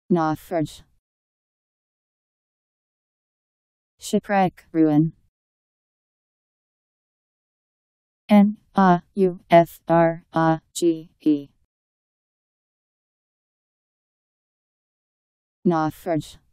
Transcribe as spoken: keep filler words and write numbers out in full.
Naufrage. Shipwreck, ruin. N A U F R A G E. Naufrage.